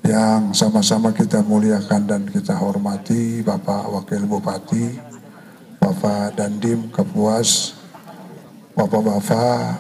yang sama-sama kita muliakan dan kita hormati, Bapak Wakil Bupati, Bapak Dandim Kapuas, Bapak-bapak,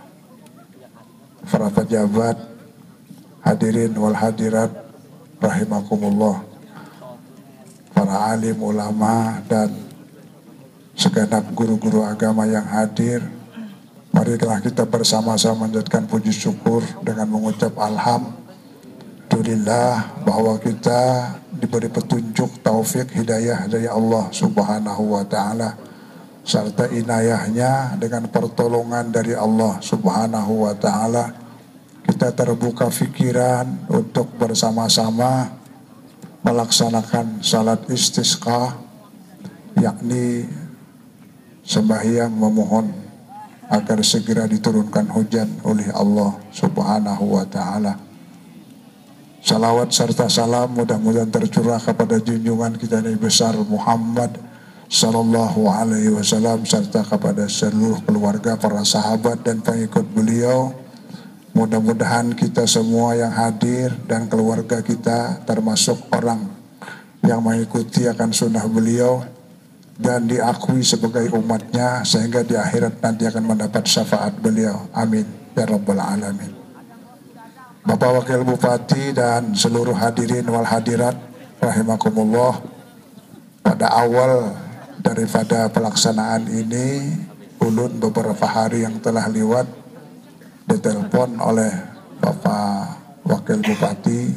para pejabat, hadirin wal hadirat rahimakumullah, para alim ulama dan segenap guru-guru agama yang hadir. Marilah kita bersama-sama menjadikan puji syukur dengan mengucap alhamdulillah bahwa kita diberi petunjuk, taufik, hidayah dari Allah Subhanahu wa ta'ala, serta inayahnya dengan pertolongan dari Allah Subhanahu wa ta'ala. Kita terbuka fikiran untuk bersama-sama melaksanakan salat istisqa, yakni sembahyang memohon agar segera diturunkan hujan oleh Allah Subhanahu wa ta'ala. Salawat serta salam mudah-mudahan tercurah kepada junjungan kita Nabi besar Muhammad sallallahu alaihi wasallam, serta kepada seluruh keluarga, para sahabat dan pengikut beliau. Mudah-mudahan kita semua yang hadir dan keluarga kita termasuk orang yang mengikuti akan sunnah beliau dan diakui sebagai umatnya, sehingga di akhirat nanti akan mendapat syafaat beliau. Amin ya rabbal alamin. Bapak Wakil Bupati dan seluruh hadirin wal hadirat rahimakumullah, pada awal daripada pelaksanaan ini, ulun beberapa hari yang telah lewat ditelepon oleh Bapak Wakil Bupati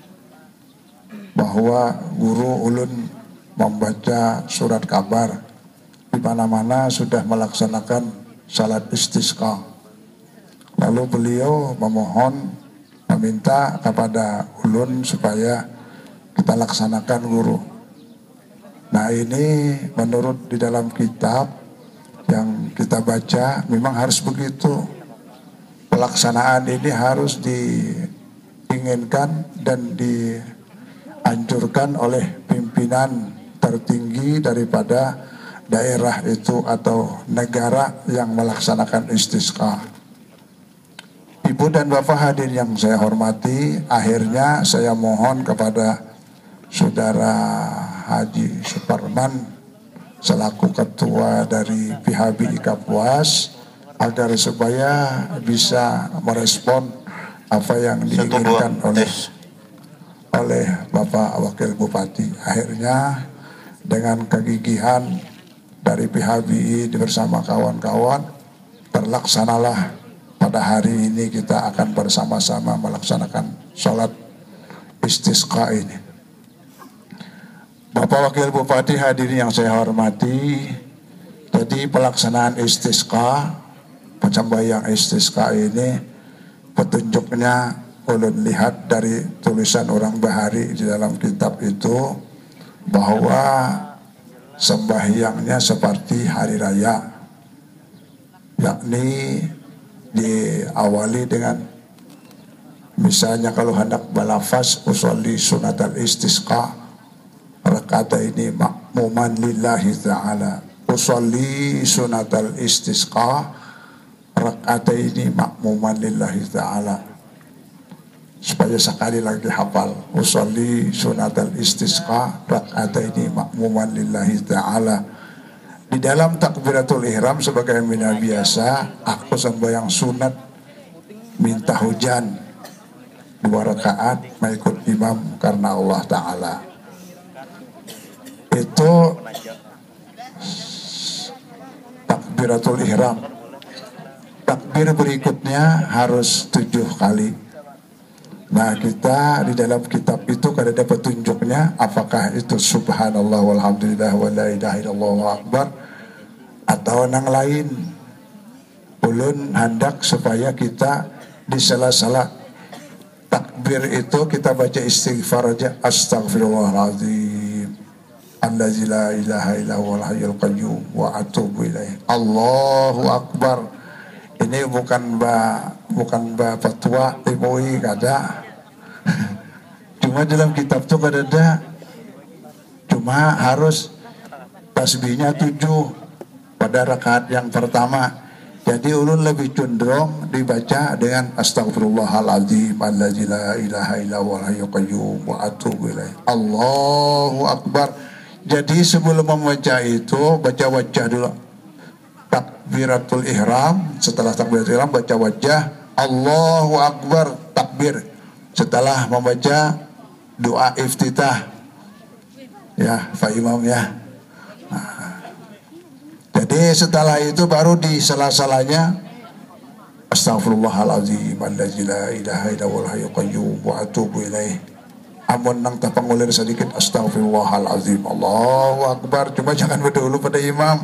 bahwa guru ulun membaca surat kabar di mana-mana sudah melaksanakan salat istisqa. Lalu beliau memohon, meminta kepada ulun supaya kita laksanakan guru. Nah, ini menurut di dalam kitab yang kita baca memang harus begitu. Pelaksanaan ini harus diinginkan dan dianjurkan oleh pimpinan tertinggi daripada daerah itu atau negara yang melaksanakan istisqa. Ibu dan Bapak hadirin yang saya hormati, akhirnya saya mohon kepada Saudara Haji Suparman selaku ketua dari PHBI Kapuas agar supaya bisa merespon apa yang diinginkan oleh Bapak Wakil Bupati. Akhirnya dengan kegigihan dari PHBI bersama kawan-kawan terlaksanalah pada hari ini kita akan bersama-sama melaksanakan sholat istisqa ini. Bapak Wakil Bupati, hadirin yang saya hormati, jadi pelaksanaan istisqa, pencambayang istisqa ini petunjuknya ulun lihat dari tulisan orang Bahari di dalam kitab itu bahwa sembahyangnya seperti hari raya, yakni diawali dengan misalnya kalau hendak balafaz usolli sunatal istisqa raka'ataini ma'muman lillahi ta'ala, usolli sunatal istisqa raka'ataini ma'muman lillahi ta'ala, supaya sekali lagi hafal usolli sunatal istisqa raka'ataini ma'muman lillahi ta'ala. Di dalam takbiratul ihram sebagai mina biasa, aku sembahyang sunat minta hujan 2 rakaat mengikut imam karena Allah Ta'ala. Itu takbiratul ihram. Takbir berikutnya harus 7 kali. Nah, kita di dalam kitab itu kada ada petunjuknya apakah itu subhanallah walhamdulillah wa la ilaha illallah wa akbar atau yang lain. Ulun hendak supaya kita di sela-sela takbir itu kita baca istighfar aja, astaghfirullahaladzim allazi la ilaha illa huwal hayyul qayyum wa atubu ilaih, Allahu akbar. Ini bukan fatwa MUI kada. Cuma dalam kitab itu kada ada. Cuma harus tasbihnya 7 pada rakaat yang pertama. Jadi ulun lebih cenderung dibaca dengan Astaghfirullahaladzim allazi la ilaha illa huwal hayyul qayyum wa atubu ilaih. Allahu Akbar. Jadi sebelum membaca itu baca wajah dulu. Takbiratul ihram, setelah takbiratul ihram baca wajah, Allahu Akbar, takbir. Setelah membaca doa iftitah. Ya, Pak Imam ya. Jadi setelah itu baru di sela-selanya Astaghfirullahaladzim allazi la ilaha illa huwal hayyul qayyum wa atubu ilaih. Amun nang tapangulir sedikit Astaghfirullahaladzim, Allahu Akbar. Cuma jangan berdahulu pada imam,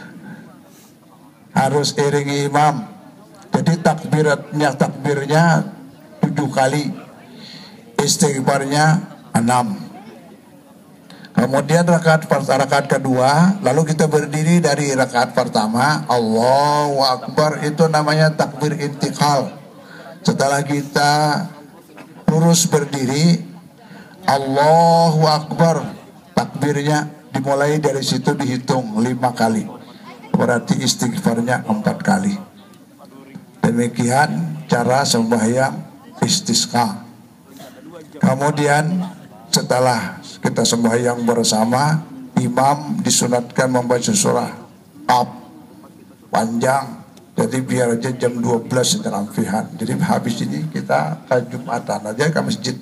harus iringi imam. Jadi takbirnya 7 kali, istighfarnya 6. Kemudian rakaat kedua, lalu kita berdiri dari rakaat pertama, Allahu Akbar, itu namanya takbir intiqal. Setelah kita lurus berdiri, Allahu Akbar, takbirnya dimulai dari situ dihitung 5 kali. Berarti istighfarnya 4 kali. Demikian cara sembahyang istisqa. Kemudian setelah kita sembahyang bersama, imam disunatkan membaca surah Qaf panjang. Jadi biar aja jam 12 terampihan. Jadi habis ini kita ke Jumatan aja ke masjid.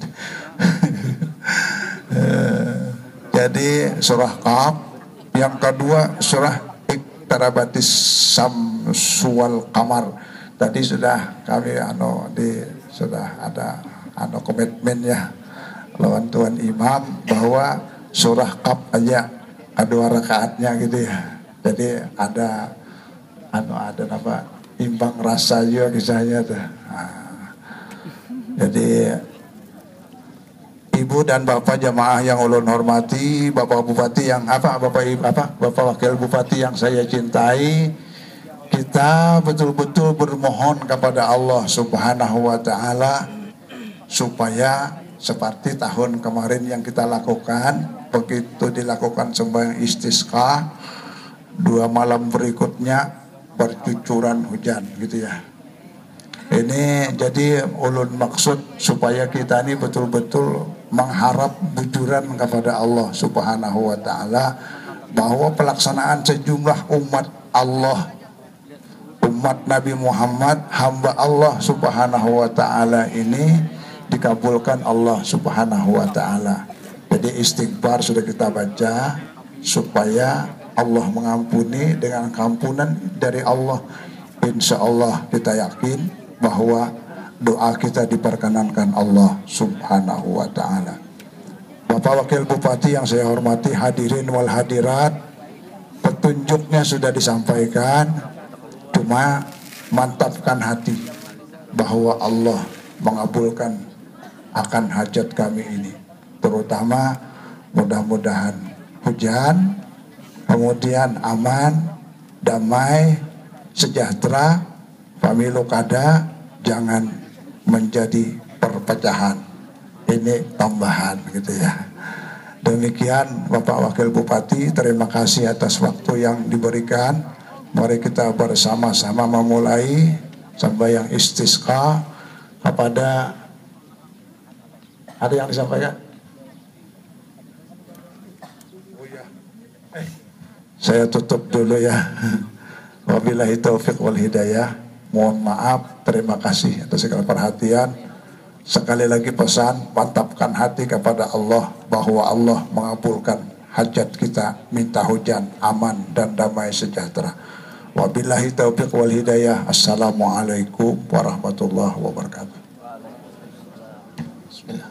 Jadi surah Qaf. Yang kedua surah Iqtarabatis Samsuwal Qamar. Tadi sudah kami sudah ada komitmen ya lawan Tuan Imam bahwa surah Qaf aja ada 2 rakaatnya gitu ya. Jadi ada imbang rasa juga kisahnya tuh. Jadi Ibu dan Bapak jamaah yang ulun hormati, Bapak Bupati yang Bapak Wakil Bupati yang saya cintai, kita betul-betul bermohon kepada Allah Subhanahu wa taala supaya seperti tahun kemarin yang kita lakukan, begitu dilakukan sembahyang istisqa, 2 malam berikutnya bercucuran hujan gitu ya. Ini jadi ulun maksud supaya kita ini betul-betul mengharap bujuran kepada Allah Subhanahu wa taala bahwa pelaksanaan sejumlah umat Allah, umat Nabi Muhammad, hamba Allah Subhanahu wa taala ini dikabulkan Allah Subhanahu wa taala. Jadi istighfar sudah kita baca supaya Allah mengampuni dengan keampunan dari Allah. Insya Allah kita yakin bahwa doa kita diperkenankan Allah Subhanahu wa taala. Bapak Wakil Bupati yang saya hormati, hadirin wal hadirat, petunjuknya sudah disampaikan, cuma mantapkan hati bahwa Allah mengabulkan akan hajat kami ini, terutama mudah-mudahan hujan, kemudian aman, damai, sejahtera, pemilu kada jangan menjadi perpecahan. Ini tambahan gitu ya. Demikian Bapak Wakil Bupati, terima kasih atas waktu yang diberikan. Mari kita bersama-sama memulai sembahyang istisqa. Kepada ada yang disampaikan? Saya tutup dulu ya. Wabillahi taufiq wal hidayah. Mohon maaf, terima kasih atas segala perhatian. Sekali lagi pesan, mantapkan hati kepada Allah bahwa Allah mengabulkan hajat kita, minta hujan, aman dan damai sejahtera. Wabillahi taufiq wal hidayah. Assalamualaikum warahmatullahi wabarakatuh.